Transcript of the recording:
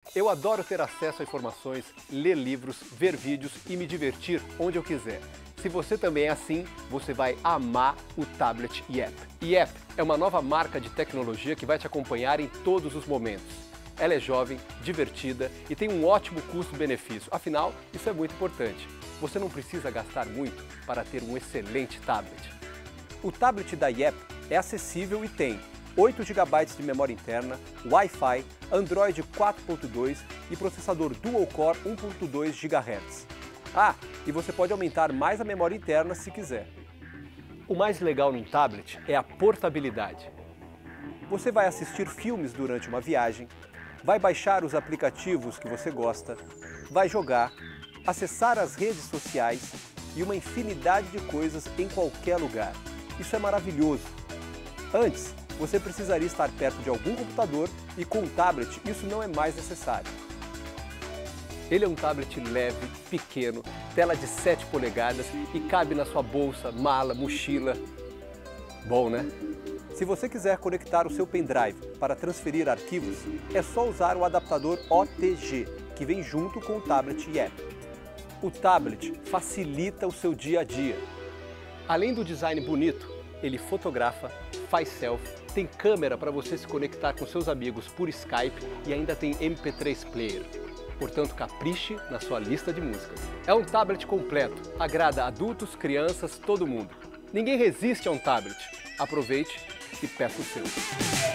Eu adoro ter acesso a informações, ler livros, ver vídeos e me divertir onde eu quiser. Se você também é assim, você vai amar o tablet Yep. Yep é uma nova marca de tecnologia que vai te acompanhar em todos os momentos. Ela é jovem, divertida e tem um ótimo custo-benefício. Afinal, isso é muito importante. Você não precisa gastar muito para ter um excelente tablet. O tablet da Yep é acessível e tem 8 GB de memória interna, Wi-Fi, Android 4.2 e processador dual-core 1.2 GHz. Ah, e você pode aumentar mais a memória interna se quiser. O mais legal num tablet é a portabilidade. Você vai assistir filmes durante uma viagem, vai baixar os aplicativos que você gosta, vai jogar, acessar as redes sociais e uma infinidade de coisas em qualquer lugar. Isso é maravilhoso. Antes, você precisaria estar perto de algum computador e com o tablet isso não é mais necessário. Ele é um tablet leve, pequeno, tela de 7 polegadas e cabe na sua bolsa, mala, mochila. Bom, né? Se você quiser conectar o seu pendrive para transferir arquivos, é só usar o adaptador OTG, que vem junto com o tablet Yep. O tablet facilita o seu dia a dia. Além do design bonito, ele fotografa, faz selfie, tem câmera para você se conectar com seus amigos por Skype e ainda tem MP3 player. Portanto, capriche na sua lista de músicas. É um tablet completo, agrada adultos, crianças, todo mundo. Ninguém resiste a um tablet. Aproveite e peça o seu.